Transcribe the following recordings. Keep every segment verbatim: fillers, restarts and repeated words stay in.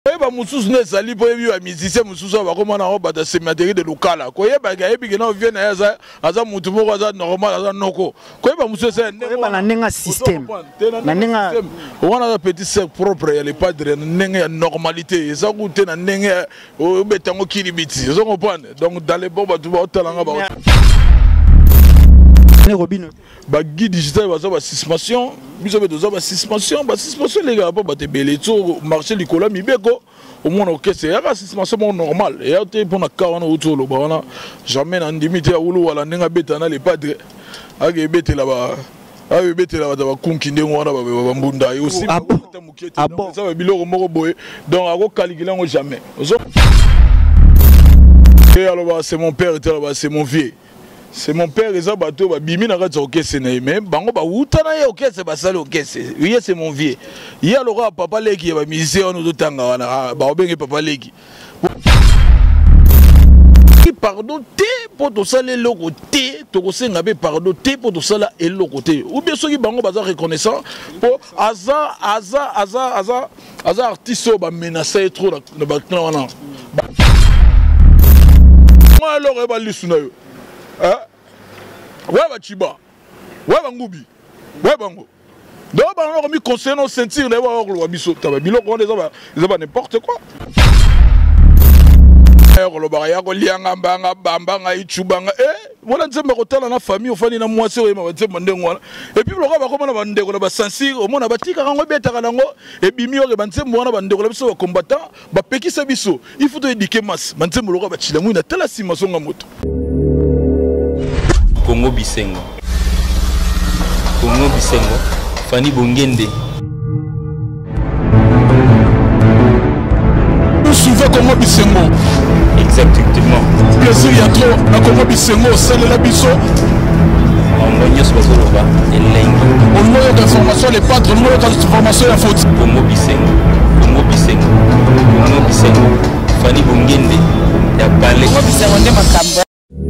koyeba mususu ne sali po yebi wa musicien mususu ba komana o bata sématerie de local koyeba ga yebi na vient na za aza mutu moko aza normal aza noko koyeba mususu ça koyeba na nenga système na nenga on a un petit cercle propre ya les padres nenga normalité eza goûter na nenga o betango kilibiti vous comprenez donc dans les bons ba tu ba talanga ba ba guide digital ba za ba suspension biso be doza ba suspension ba suspension les gars ba te belé to marché likola mibeko au moins ok c'est la suspension normal et tu pour na kawana utolo ba wana jamais na ndimité ya ulu wala nenga betana les padres age bete la ba age bete la ba kunki ndengo wana ba ba mbunda et aussi ah bon ça ba biloko moko boye donc ako calculer ngo jamais et alors c'est mon père c'est mon vieux. C'est mon père et ça bateau ba bimi na ka ok c'est mais bango ba utana ye ok c'est ba sale ok c'est oui c'est mon vieux il y a le roi papa leki ba musicien on do tanga wana ba obenge papa leki qui pardon té pour to sale loko té to ko senga be pardon té pour to sala et loko té ou bien ceux qui bango ba za reconnaissant pour aza aza aza aza aza artiste ba menacer trop na ba kana wana moi alors ba lisuna yo ah ouais bah chiba ouais bangubi ouais bango donc on a mis conseil nos sentir les voir le biso t'as bilo on les a ils ont n'importe quoi le baraya ko lianga mbanga bambanga ichubanga eh voilà nzembe ko tala na famille ofani na mwasi o ma nzembe ndengwana et puis le ba ko na bandeko na ba sensi o mona batika kango betaka nango et bimi o ba nzembe wana bandeko biso ba combattant ba pekisa biso il faut éduquer masse nzembe lo ba chilamu na tala sima songa moto Congo Bisengo Congo Bisengo Fanny Bongende nous souvent Congo Bisengo exactement plaisir ya trop na Congo Bisengo c'est la biso on mogne sur Zoloba et lengi on moyen d'information les patrons moyen d'information la faute Congo Bisengo Congo Bisengo Congo Bisengo Fanny Bongende ya balé Congo Bisengo ndé makambo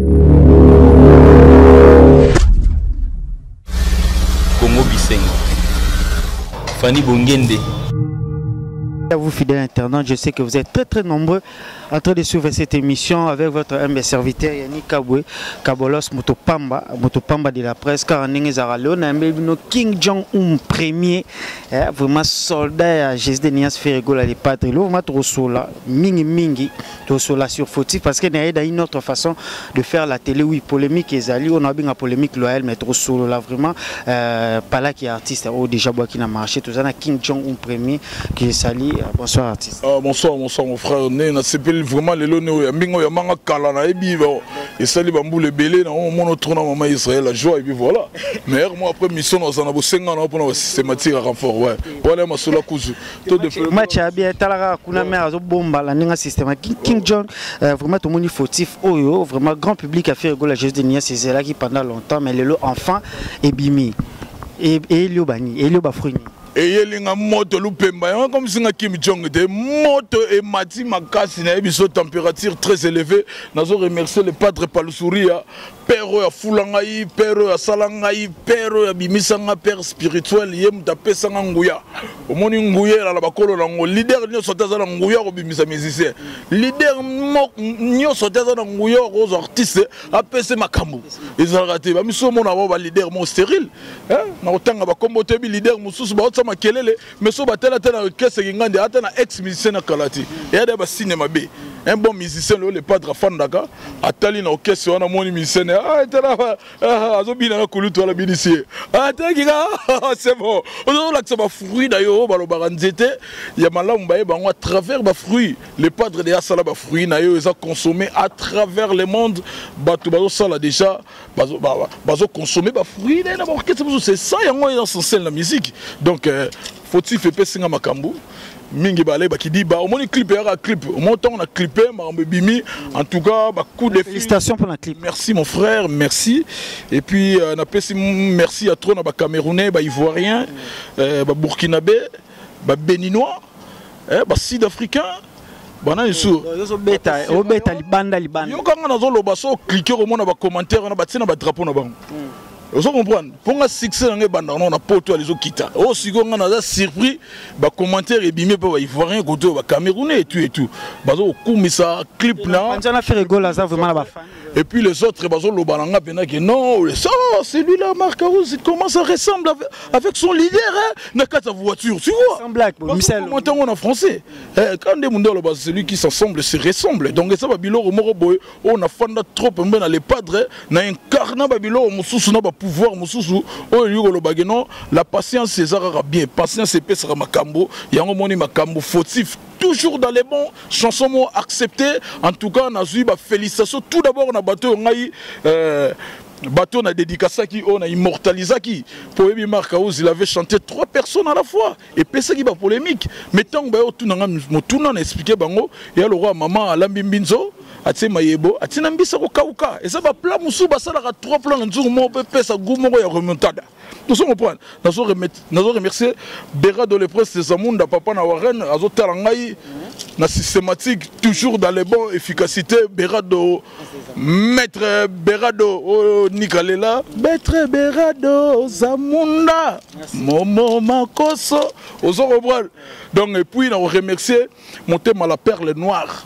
Congo Bisengo Fanny Bongende. À vous fidèles internautes, je sais que vous êtes très très nombreux en train de suivre cette émission avec votre humble serviteur Yannick Kabwe, Kabolos Motopamba, Motopamba de la presse, car en Ingezaralo, on King Jong-un premier, vraiment soldat à Jésus de Nias Ferregola les padres, vraiment trop sola, mingi mingi, trop sola sur fautif, parce qu'il y a une autre façon de faire la télé, oui, polémique et zali, on a bien une polémique loyale, mais trop solo là, vraiment, euh, pas là qui est artiste, oh, déjà, qui n'a marché, tout ça, King Jong-un premier, qui est sali. Bonsoir artiste. Ah, bonsoir, bonsoir mon frère. Né, s'appelle vraiment les lots. Yambingo yamanga kala na ebi et sali bambou le belé na on monte tourner maman Israël la joie et puis voilà. Mais moi après mission dans un abo senga na pour na systématique à renfort ouais. Voilà ma sola kuzu. Tout de fait. Match a bien talaka kuna mère azo bomba la ninga systématique King John vraiment tout monde fautif oyo vraiment grand public a fait rigoler Jésus de Nia c'est là qui pendant longtemps mais les lots enfants et bimi et et Elio bani Elio bafruini. Et il y a moto lupemba comme si on Kim Jong de moto et mati makasi na biso température très élevée. Nous remercier le padre Palusouria, père ya fulangai, père ya salangai, père ya bimisanga père spirituel yem tapé sanga nguya. Au moni nguya la bakolo na ngo leader nyo sotaza na nguya ko bimisa musicien. Leader nyo sotaza na nguya ko artiste apese makambo. Ils ont raté ba miso mona ba leader mo stérile. Hein? Na otanga ba kombote bi leader mususu ba makelele mais so batela tena kese ngande ata na ex musicien na kalati et da ba cinéma B un bon musicien le padre Fandaka atali na okese wana moni musicien ah tena azobina na kulutu ala binisi ah tenga c'est bon on a que ça ba fruit d'ailleurs ba lo ba nzete ya malamu ba ba à travers ba fruit les padres de asala ba fruit na yo ils ont consommé à travers le monde ba to ba sala déjà ba ba consommer ba fruit na ba orchestre c'est ça yango dans son scène la musique donc faut-il faire pessinga makambu mingi balé ba ki di ba au moins clip ya clip au moins on a clippé makambu bimi en tout cas ba coup de félicitations pour la clip merci mon frère merci et puis na pesi merci à trop na ba camerounais ba ivoirien ba burkinabé ba béninois ba sud-africain bana isu yo beta o beta libanda libanda yo kanga nazo loba so cliquer au moins na ba commentaire na ba tina ba drapeau na bango Vous comprenez? Pour un succès, on a pas tout les autres qui t'a. Aussi, on a surpris, bah commentaire et bimé pour ivoirien côté bah camerounais et tout et tout. Bah au coup mais ça clip là. On a fait rigolo là ça vraiment la fan. Et puis les autres, bah le balanga pena que non, ça c'est lui là Marc Carouz, il commence à ressembler avec, avec son leader hein. N'a qu'à sa voiture, tu vois. Semble Michel. Commentaire en français. Quand des mondes là, c'est lui qui s'assemble, se ressemble. Donc ça va bilo au moroboy, on a fan trop même dans les padres, na incarna babilo au mususu na ba pouvoir mususu o yugo lo bageno la patience César bien patience et pesa makambo yango moni makambo fautif toujours dans les bons chansons acceptées en tout cas na zui ba félicitations tout d'abord na bateau ngai euh bateau na dédicace qui on a immortalisé qui pour Ebi Marc Carouz il avait chanté trois personnes à la fois et pesa qui ba polémique mais tant ba tout na tout na expliquer bango et le roi maman Alambi Mbinzo ati mayebo ati nambisa ko kauka et ça va plat musu basala ka trois plans nzungu mo pe pesa gumo ya remontada nous sommes prendre nazo remettre nazo remercier Berado le prince des Zamunda papa na Warren azo talangai na systématique toujours dans les bons efficacité Berado maître Berado oh Nikalela maître Berado Zamunda momo makoso ozo reprendre donc et puis on remercier mon thème à la perle noire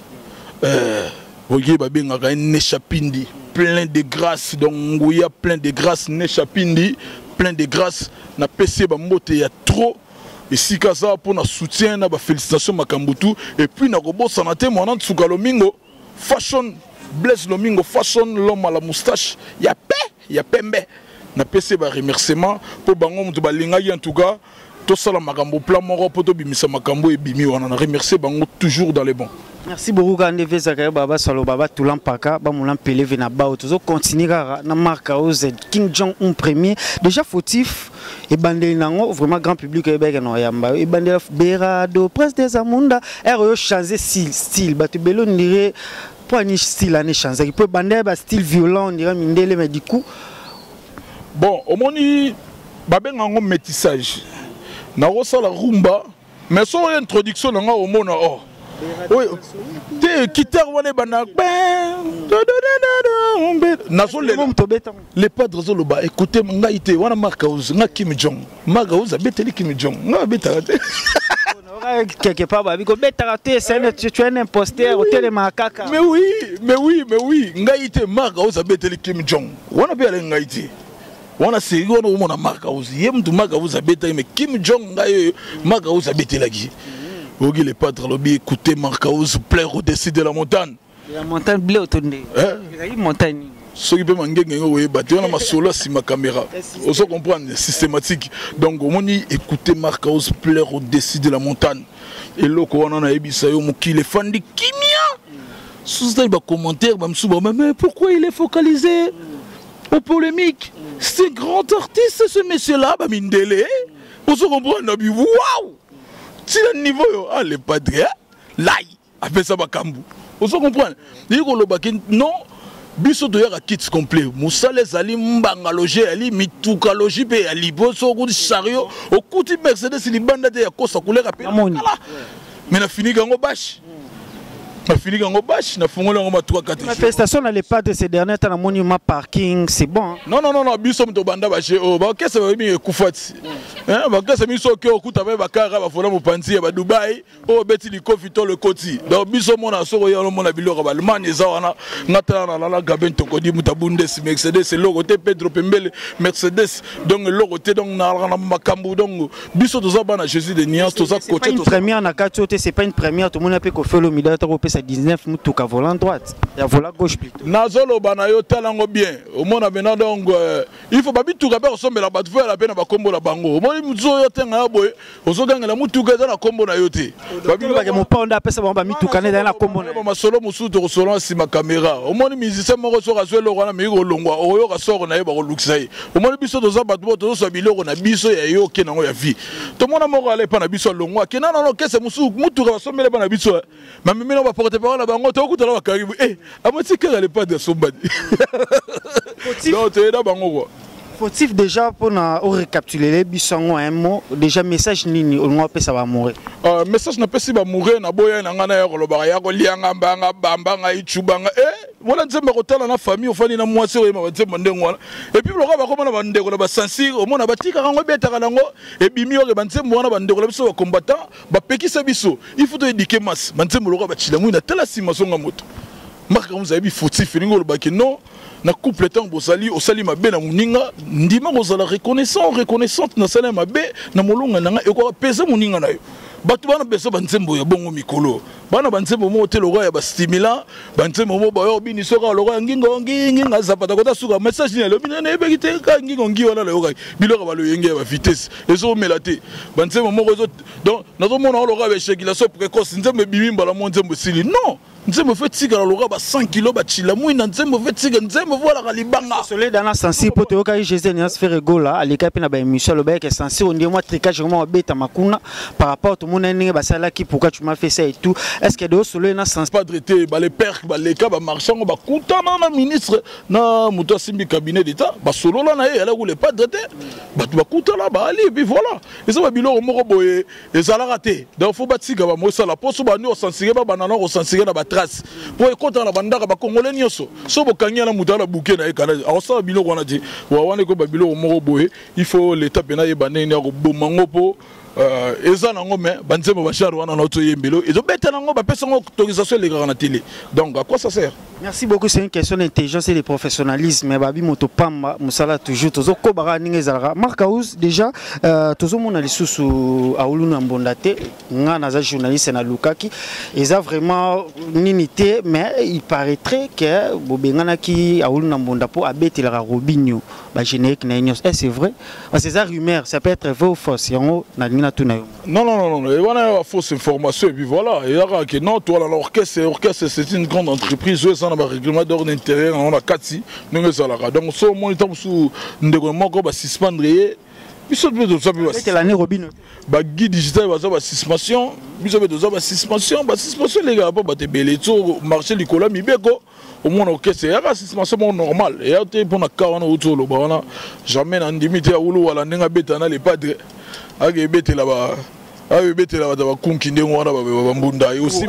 euh Voyez, Nechapindi, plein de grâce, donc il y a plein de grâce, Nechapindi, plein de grâce, na P C Bamote, il y a trop, et si ça pour notre soutien, na félicitations Makambutu, et puis na robot sanate, mon nom Tsuka Lomingo, fashion, Blaise Lomingo, fashion, l'homme à la moustache, il y a paix, il y a pembe, na P C ba remerciement, pour Bango Moutubalinga, en tout cas, tout ça, la Makambo, plan moro, poto bimisa Makambo et Bimi, on a remercié Bango toujours dans les bons. Merci beaucoup quand on Zakaria Baba Salo Baba Toulan Paka ba moulan pelé vena ba otozo continuer na Marc Carouz King Jong un premier déjà fautif et bandé nango vraiment grand public e bega no yamba e bandé Berado Prince des Zamunda er changer style style ba te belo ndire pour ni style ane changer il peut bandé ba style violent on dirait mindele mais du coup bon au moni ba benga ngo métissage na rosa la rumba mais son introduction nga au mona oh oui, guitare wane bana les padres zoloba écoutez ngaite wana Marc Carouz nga Kim Jong Marc Carouz abeteli Kim Jong nga betarate quelque part babi ko betarate c'est tu es un imposteur au télé makaka mais oui mais oui mais oui ngaite Marc Carouz abeteli Kim Jong wana be ale ngaite wana seri wana umona Marc Carouz yem tu Marc Carouz abeteli mais Kim Jong ngayo Marc Carouz abeteli gi Ogi les padres lobby écoutez Marc Carouz plaire au-dessus de la montagne. La montagne bleue autour de la montagne. Ce qui peut manquer, on a ma solo si ma caméra. On se comprend systématique. Donc on dit écoutez Marc Carouz plaire au-dessus de la montagne. Et là on a Ebisayo qui les fans de Kimia. Sous les commentaires, mais pourquoi il est focalisé aux polémiques? C'est un grand artiste ce monsieur-là, Mindele. On se comprend, on a dit waouh. Si le niveau ah les padres là après ça va cambu on se comprend diko lo bakin non biso to yaka kits complet musale zali mbanga loger ali mituka loger pe ali boso ko chariot au kuti Mercedes libanda de yakosa kuleka pe mais na fini gango bash na fini gango bash na fongola ngoma trois quatre manifestation na les pas de ces derniers temps na monument parking c'est bon non non non non biso mto banda bache oh ba kesa ba mi kufati hein ba kesa mi so ke okuta ba bakara ba fola mopanzi ba Dubai o beti li kofi to le koti donc biso mona so yo mona biloko ba Allemagne za wana ngata na la gaben to ko di mutabunde Mercedes logo te Pedro Pembele Mercedes donc logo te donc na na makambu donc biso to za bana Jésus de Niance to za côté to première na katiote c'est pas une première tout le monde peut ko faire le midata ko pesa dix-neuf mutuka volant droite ya volant gauche plutôt nazolo bana yo talango bien au monde maintenant donc il faut pas bituka ba ressemble la batu la peine ba kombo la bango mo muzo yo tenga boy ozoganga la mutuka za na kombo na yo te ba mo ponda pesa ba mituka na na kombo na ba solo musu to solo si ma caméra au monde musicien mo so ka so lo na mi go longwa o yo ka soro na ye ba ko luxai au monde biso to za batu to so biloko na biso ya yo ke na ngo ya vie to mona mo ale pa na biso longwa ke na na no kese musu mutuka ba sombele ba na biso ma mimi no ba porte parole la bango to kuta la karibu eh amati ke ale pas de sombadi non te da bango quoi. Faut-il déjà pour récapituler les bisons un mot déjà message nini on va ça va mourir. Message na pesi ba mourir na boya na ngana ya koloba ya ko lianga banga bamba nga ichubanga eh voilà nzembe kotala na famille ofani na mwasi oyema banzembe ndengo wana et puis loka bakoma na bandeko na basensi omona batika kango betaka nango ebimi oke banzembe wana bandeko na biso ba combattant bapekisa biso il faut to éduquer masse banzembe loka bachila mwina tala sima songa moto marka vous avez fautif ningo le baki non na couple temps bosali osali mabe na muninga ndima kozala reconnaissant reconnaissante na sala mabe na molonga nanga eko pesa muninga na yo batu bana beso banzembo ya bongo mikolo bana banzembo mo hotel ya ba stimulant banzembo mo ba yo bini soka loka ngingo nginga zapata kota suka message ni lo bina na ebekite ka ngingo ngi wana lo ka biloko ba lo yenge ba vitesse ezo melate banzembo mo rezo donc nazo mona loka ba shekila so précoce nzembe bibimba la mo nzembo sili non nzembo fait tika la loka ba cent kilos ba chila mouina nzembo fait tika nzembo voilà ka libanga soleil dans la sensi pour te yoka Jésus ni sphère gola ali kapi na ba émission le ba que sensi on dit moi tricage vraiment beta makuna par rapport tout monde ninga ba sala qui pourquoi tu m'as fait ça et tout est-ce que de soleil na sensi pas traité ba les pères ba les cas ba marchand ba kuta na ministre na muto simbi cabinet d'état ba solo la na elle roule pas traité ba tu ba kuta là ba ali et puis voilà et ça ba bilo moko boye et ça la raté donc faut ba tika ba mo ça la poso ba no sensible ba banana au sensible na ba pour écouter la bandaka ba congolais nyoso so bokangia na mutala bouquet na ekala awasa biloko wana ti wa wana ko ba biloko moko boye il faut l'état pena yebane ni ko bomango po euh eza nango mais banzembo ba char wana na to yembelo ezo beta nango ba pesa ngo autorisation les gars na télé donc à quoi ça sert? Merci beaucoup, c'est une question d'intelligence et de professionnalisme mais babi moto pamba musala toujours tozo ko bara ninga zalaka Markaus déjà euh tozo mona lisusu aulu na mbondate nga na za journaliste na Lukaki eza vraiment ninité mais il paraîtrait que bobengana ki aulu na mbonda po abetela Robinho ba générique na nyos est c'est vrai parce que ça rumeur ça peut être vrai ou faux yango na ngina tuna non non non non il y a une fausse information et puis voilà il y a que non toi l'orchestre l'orchestre c'est une grande entreprise on a un règlement d'ordre intérieur on a quatre nous sommes donc ce moment sous ndeko moko ba suspendre biso be do sabi c'était l'année Robinho ba guide digital ba ba suspension biso be do ba suspension ba suspension les gars pas te belé to marché likola mibeko au moins orchestre ya ba suspension normal et ya te pour na ka wana autour lo ba wana jamais na ndimité ya ulu wala ninga betana les padres age bete la ba age bete la ba kunki ndengo wana ba mbunda et aussi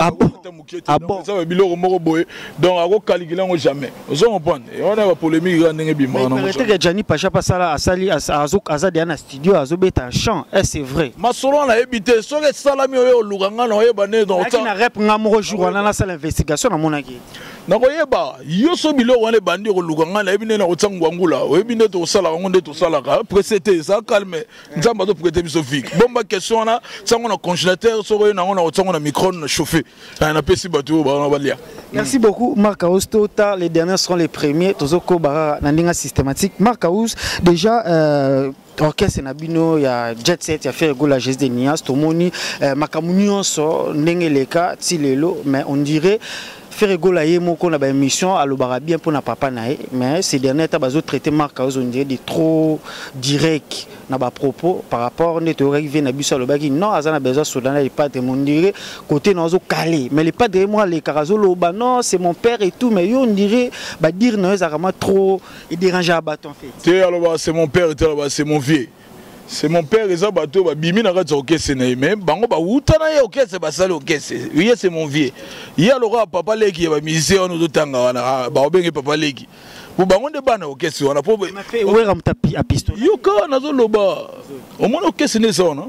ça va biloko moko boye donc ako calculer ngo jamais ozo comprendre et on a ba polémique ga ndenge bima na peut-être que Gianni Pacha pasala asali azo azadi na studio azo beta chant est c'est vrai ma solo na ebité so ke salami oyo lukanga na oyeba ne donc ça na rep nga mo jour wana na sala investigation na monaki na koyeba yo so biloko wana bandi ko lukanga na ebine na otsangu ngula oyebine to sala ngo nde to sala ka précéder ça calme nzamba to prêter biso fik bomba question na tsango na congélateur so ko na ngo na otsango na micro na chauffer na pesi bato ba balia. Merci beaucoup Markaus Tota les derniers seront les premiers tozoko bara na ndinga systématique Markaus déjà euh orchestre na bino ya jet set ya faire go la geste de Nias tomoni makamunyo so ndenge leka tilelo mais on dirait faire go la yemoko na ba émission alobara bien pour na papa nae mais ces derniers temps bazo traiter Markaus on dirait de trop direct na ba propos par rapport ne théorie vient na biso alobaki non azana besoin soudan les pas de on dirait côté nazo calé mais les pas de moi les carazo loba non c'est mon père et tout mais yo on dirait ba dire non ça vraiment trop et déranger à bâton fait té aloba c'est mon père té aloba c'est mon vieux c'est mon père et ça bateau ba bimi na ka orchestre na même bango ba utana ye orchestre ba sala orchestre oui c'est mon vieux il y a le roi papa leki ba musicien on do tanga wana ba obenge papa leki pour bango de bana orchestre wana pour ouais ram tapi a piston yo ka nazo loba au moins orchestre ne ça non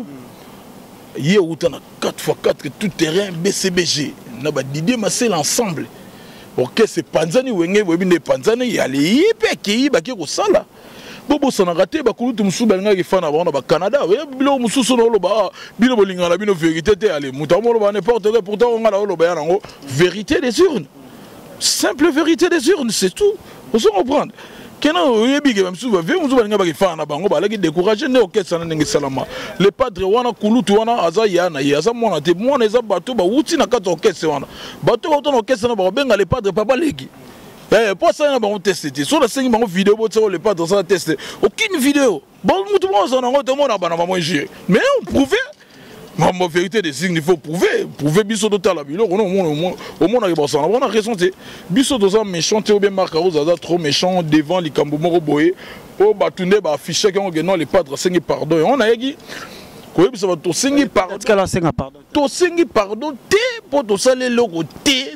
ye utana quatre fois quatre tout terrain B C B G na ba Didier Massel ensemble orchestre panzani wenge webine panzani yali ipe ki ba ki ko sala bobo sona raté ba kulutu musu ba ngaki fana ba ba Canada we bilo musu so lo ba bilo bolingana bino vérité te allez mutamo lo ba n'importe quoi pourtant on a lo ba yango vérité des urnes simple vérité des urnes c'est tout on se comprendre kena yebi ke musu ba ve musu ba ngaba ki fana bango ba la ki décourager ne orchestre na ngi salama les padres wana kulutu wana aza yana ya za mona te mona za bato ba uti na kato orchestre wana bato ba to orchestre na ba benga les padres papa legi. Eh, pas ça, on a testé. Sur la scène, on vidéo, on les pas dans ça testé. Aucune vidéo. Bon, tout le monde, on a tout le monde a mangé. Mais on prouvait. Ma vérité des signes, il faut prouver. Prouver biso de tal. Au moins, au moins, on a raison. Biso de ça méchant, tu es bien marqué, trop méchant devant les Cambo Moroboé. Oh, bah, tu n'es pas affiché quand on a les padres, c'est pardon. On a dit. To singi pardon. To singi pardon. Te pour to sale logo te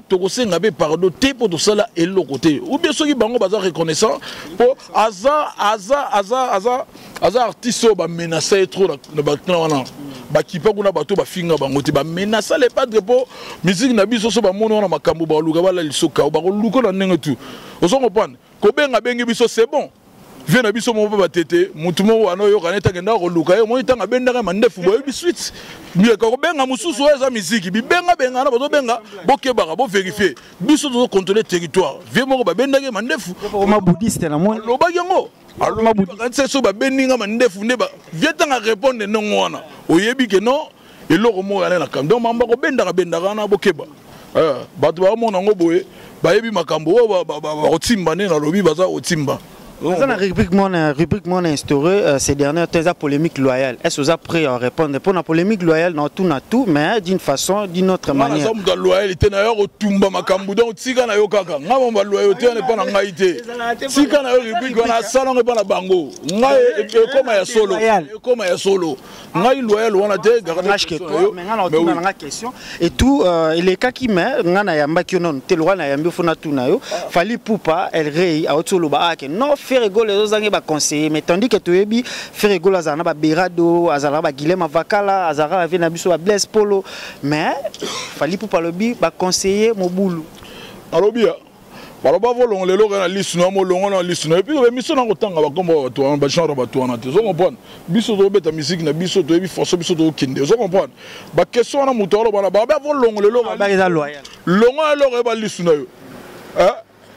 tokosenga be pardon te po tosala eloko te ou bien soki bango baza reconnaissant po aza aza aza aza aza artiste ba menacer trop na bakina wana ba kipa kuna bato ba finga bango te ba menacer les padres po musique na biso so ba mono na makambo ba luka bala lisoka ba ko luko na ndenge tu ozo comprendre ko benga bengi biso c'est bon viens na biso mo ba tete mutu mo wana yo kaneta kenda ko luka yo mo itanga bendaka mandefu boyo bi suite mieux ko benga mususu eza musique bi benga benga na bazo benga bokebaka bo vérifier biso to contrôler territoire viens mo ba bendaka mandefu ko ma bouddhiste na mo lo ba yango alors ma bouddhiste so ba beninga mandefu ne ba viens tanga répondre non wana oyebi ke non eloko mo yana na kam donc mamba ko bendaka bendaka na bokeba eh bato ba mo nango boye ba yebi makambo ba ba otimba ne na lobi baza otimba. Dans la rubrique mon rubrique mon instauré euh, ces dernières temps la polémique loyale. Est-ce que vous êtes prêt à répondre pour la polémique loyale dans tout na tout mais d'une façon d'une autre manière. Nous sommes loyalité na yo tumba makambu donc tika na yo kaka. Nga ba loyauté n'est pas na ngaité. Tika na yo rubrique na salon n'est pas na bango. Nga comme ya solo. Comme ya solo. Nga loyal wana te garage que toi mais nga na tout na question et tout les cas qui met nga na yamba ki non te loi na yamba fona tout na yo fali poupa elle rei a otolo ba que non faire égol les autres années ba conseiller mais tandis que tu ebi faire égol azana ba berado azala ba Guilhem Avakala azara avec na biso ba Blaise Polo mais fali poupa lobi ba conseiller mobulu alobia baloba volongo lelo na liste na mo longo na liste na puis biso na kotanga ba kombo bato ba genre bato na te zo comprendre biso to beta musique na biso to ebi force biso to kinde zo comprendre ba question na muto alo bana ba ba volongo lelo ba eza loyal longo alo ba liste na yo hein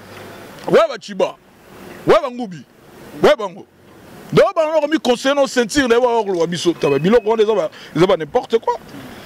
wa ba chiba wa ba ngubi wa bango donc ba no mi conseil no sentir na wa ko biso ta ba biloko on eza ba eza ba n'importe quoi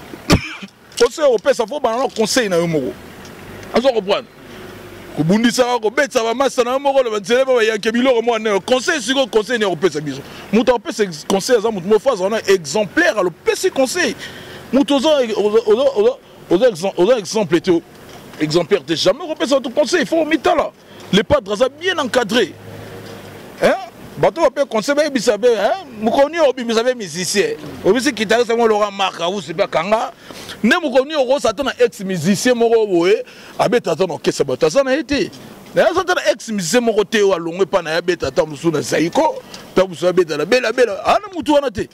conseil au pesa fo ba no conseil na yo moko azo comprendre kubundisa ko betsa ba masa na moko le banzele ba yanke biloko mo na conseil siko conseil ne ko pesa biso muto o pesa conseil za muto mo faza on exemplaire le pesa conseil muto zo ozo ozo ozo exemple te exemplaire de jamais ko pesa tout conseil il faut mitala les padres za bien encadré hein bato ba pe conseil ba bisa be hein mukoni obi bisa be musicien obi si kitare sa mo Laurent Marca ou c'est pas kanga ne mukoni oro satana ex musicien moko boye abeta tata no kesa bato ça na été na satana ex musicien moko te wa longwe pa na abeta tata musuna zaiko ta musuna beta la bela bela ana mutu wana te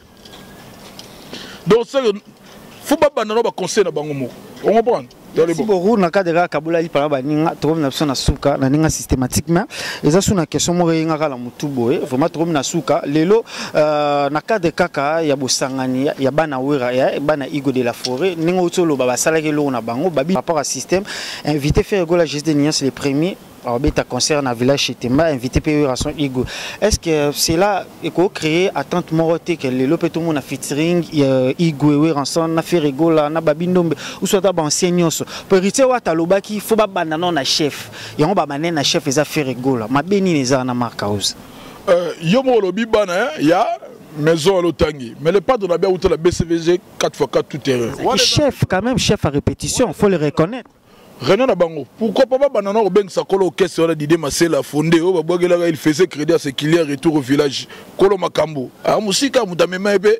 donc ça faut pas bana no ba conseil na bango moko on comprend. Si vous na cadre kabula li para baninga trouve na na suka na ninga systématiquement eza suna question mo renga kala mutu boye vraiment trouve na suka lelo na cadre kaka ya bosangani ya bana wera ya bana Igo de la Forêt ninga utolo baba salaki lo na bango babi rapport à système invité faire go la geste de Niance les premiers alors beta concert na village chez Temba invité P R son Igo est-ce que c'est là éco créer attente moroté que lelo pe tout monde na featuring Igo we ensemble na faire go la na babindombe ou soit ba enseignant pour hériter wa talobaki faut ba banana na chef yango ba banana na chef eza faire go la mabeni neza na marka house euh yo mo lobi bana ya maison à l'Otangi mais le padre na bien ou la B C V G quatre fois quatre tout terrain chef quand même chef à répétition faut le reconnaître. Renan na bango pourquoi pas banana au beng sa kolo question la d'idée Marcel a fondé au babogela il faisait crédit à ce qu'il y a retour au village kolo makambo a musika mutamema ebe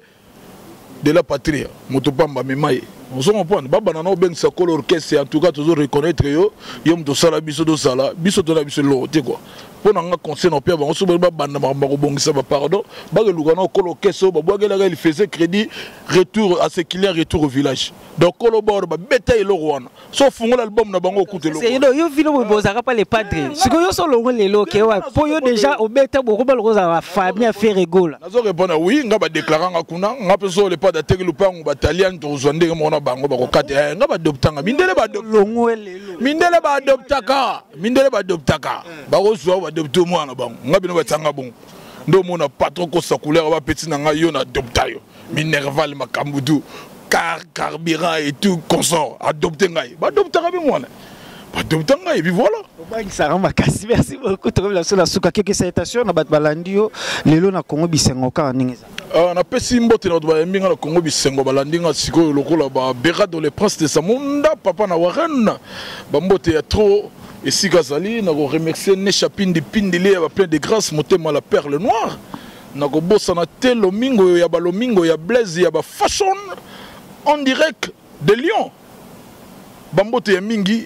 de la patrie mutopamba memaye on se comprend ba banana au beng sa kolo orchestre en tout cas toujours reconnaître yo yom to sala biso do sala biso to na biso lo te quoi pour nga conseil no pia bango so ba banda ba bongisa ba pardon ba ke lugana kolo orchestre babogela il faisait crédit retour à ce qu'il y a retour au village donc kolo bord ba betaille lo wana so fungo l'album na bango écoute lo c'est yo vino bozaka pas les padres siko yo so longo lelo ke wa po yo déjà au beta boko ba loza ba famille faire rigola nazo répondre oui nga ba déclarer nga kuna nga peso le pas d'attaquer le pango battalion to zondé mona bango ba ko kate nga ba adoptanga mindele ba longo lelo mindele ba adoptaka mindele ba adoptaka ba ko zo ba adopter moi na bango nga bino ba tsanga bon ndo mona patron ko sa couleur ba petit na nga yo na adoptayo minerval makambudu car carburant et tout consort adopter ngai ba adopter ka bimwana ba adopter ngai et puis voilà ça rend makasi merci beaucoup trouve la sola suka quelques salutations na bat balandio lelo na Congo bisengo ka ningeza ah na pesi mbote na ba mbinga na Congo bisengo balandinga siko lokola ba Berado le prince de Samunda papa na Warren ba mbote ya trop et si Gazali na ko remercier ne chapine de pindili ba plein de grâce motema la perle noire na ko bossa na te lomingo ya ba lomingo ya Blaise ya ba fashion en direct de Lyon bambote ya mingi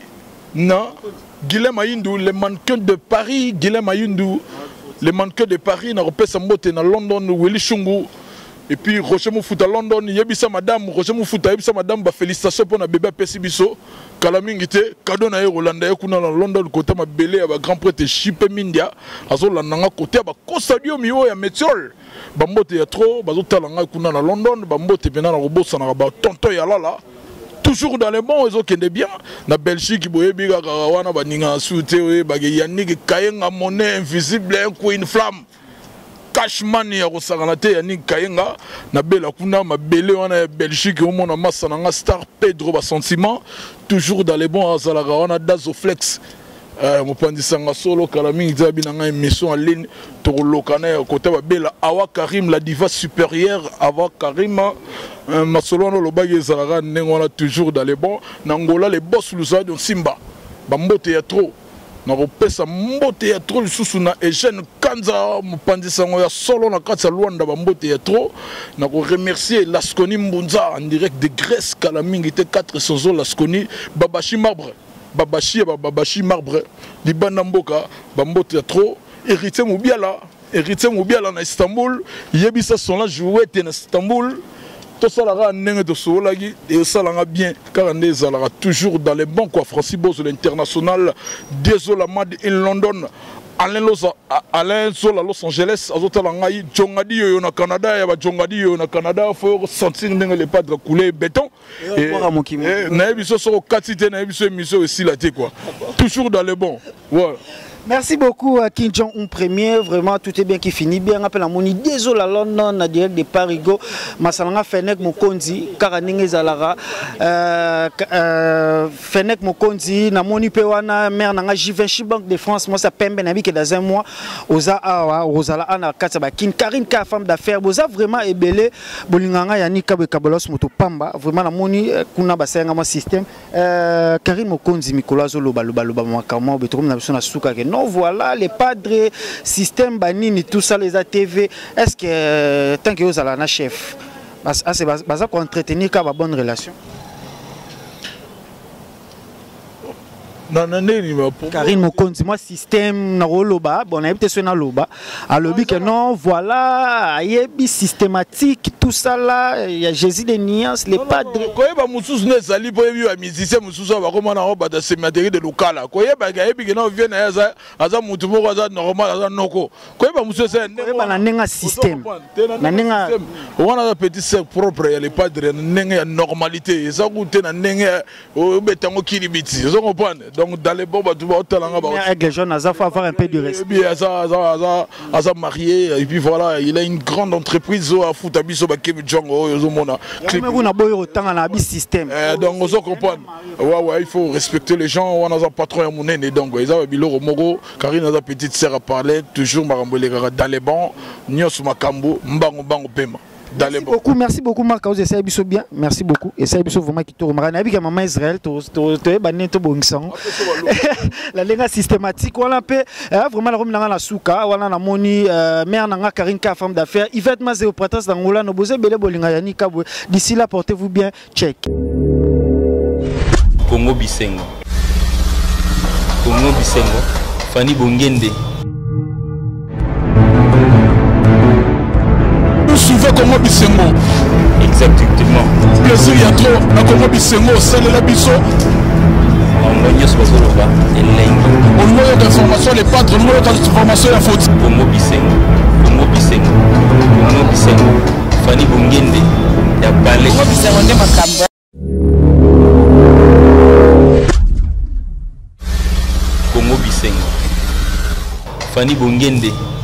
Non, Guilhem Ayindou, les mannequins de Paris, Guilhem Ayindou, les mannequins de Paris, n'a pas sa motte dans London, Willy Chungu. Et puis Roger Moufouta à London, Yebisa Madame, Roger Moufouta, Yebisa Madame, bah félicitations pour la bébé Pessibiso. Kalamingite, cadeau na Rolanda, Kuna dans London, côté ma belé, à grand prêtre Chipé Mindia, à Zola Nanga côté, à Kosadio Mio et à Métiol. Bambote ya trop, Bazota Langa Kuna dans London, Bambote Bena na Robo Sanaraba, Tonto Yalala. Toujours dans les bons, ils ont qu'un bien. La Belgique, qui boye biga karawana, baninga soute, bagay Yannick Kayenga, monnaie invisible, un coup une flamme. Cashman ya Rosaranate, Yannick Kayenga, na bela kuna, ma belle wana Belgique, au monde, massa nanga star Pedro, bas sentiment. Toujours dans les bons, Azalarawana, Dazoflex. Mon pandisanga solo, Kalaming, Zabinanga, émission en ligne, Torolokane, côté Bela, Awa Karim, la diva supérieure, Awa Karim, Masolano, le bagage Zara, Nengola, toujours dans les bons, Nangola, les boss, Lusa, de Simba, Bambote ya trop, Naropesa, Mbote ya trop, le Susuna, et Jeanne Kanza, mon pandisanga, ya solo, na Katsa Luanda, Bambote ya trop, Nako remercier Lasconi Mbunza, en direct de Grèce, Kalaming, était quatre cents ans, Lasconi, Babashi Marbre. Babashi, Babashi Marbre, Libana Mboka, Bambote trop, héritier Moubiala, héritier Moubiala na Istanbul, Yebisa sont là joué en Istanbul, tout ça là, n'est de Solagi, et ça là bien, car on est toujours dans les bons quoi, Francis Boz, l'international, désolé, in London. Alain Loza, Alain Zola Los Angeles, Azotalangaï, Djongadi au Canada, et Djongadi au Canada, il faut sentir que les pas de couler béton. Et Naïbiso sur Katite, Naïbiso émission aussi la té quoi. Toujours dans les bons. Voilà. Merci beaucoup à Kim Jong-un premier, vraiment tout est bien qui finit bien. Appelle à Moni, désolé à London, à direct de Parigo, Masalanga Fenek Mokonzi, Karaninge Zalara, Fenek Mokonzi, Namoni Pewana, mère Nanga Givenchy Banque de France, moi ça pembe Nabi qui est dans un mois, Oza Awa, Rosala Ana Katsaba, Kin Karine Ka, femme d'affaires, Boza vraiment ébélé, Bolinganga Yannick Kabwe Kabolos Moto Pamba, vraiment Namoni Kuna Basenga mon système, Karine Mokonzi, Nicolas Zoloba, Loba Loba Makamo, Betrum Nabisona Souka, non voilà les padres, système banini, tout ça les A T V. Est-ce que euh, tant que vous allez un chef, c'est ça qu'on entretenir qu'à bonne relation? Karine Mokonzi, moi système Naroloba, bon on a été sur Naloba, à l'objet que non voilà, il y a systématique, tout ça là, il y a Jésus des nuances, les padres. Quand il y a Moussous Nezali pour y avoir musicien, Moussous va comment on va dans ces matériels de local. Quand il y a des gens qui viennent à Aza, Aza Moutoumou, Aza normal, Aza Noko. Quand il y a Moussous, c'est un système. On a un petit cercle propre, il y a les padres, il y a une normalité. Ils ont goûté un nengue au béton qui limite. Ils ont compris. Donc dans les bons, tu vas avec les jeunes, il faut avoir un peu de respect. Et puis Aza marié, et puis voilà, il a une grande entreprise à foutre à Bisso Bakem Django, Ozomona. Mais vous n'avez pas autant un système. Donc on se comprend. Ouais, ouais, il faut respecter les gens. On a un patron à mon nez, donc ils ont Biloro Mogo, Karine a sa petite sœur à parler, toujours Marambolé dans les bons, Nyos Makambo, Mbango Bango Pema. Merci beaucoup, merci beaucoup Marc, vous essayez bien, merci beaucoup. Essayez vraiment qui tourne. Avec maman Israël, tu es banné tout bon sang. La langue systématique, voilà peu vraiment la room la souka, voilà la moni mère nanga Karine Ka femme d'affaires. Yvette Mazé au printemps dans Ngola no bozé belé bolinga yani kabwe. D'ici là portez-vous bien, check. Congo Bisengo. Congo Bisengo. Fanny Bongende. Souvent Congo Bisengo. Exactement. Plaisir il y a trop à Congo Bisengo, c'est la biso. On moyen sur Zoloba et Lengo. On moyen d'information les padres, on moyen d'information la faute. Congo Bisengo. Congo Bisengo. Congo Bisengo. Fanny Bongende. Ya balé. Congo Bisengo ndé makambo. Congo Bisengo. Fanny Bongende.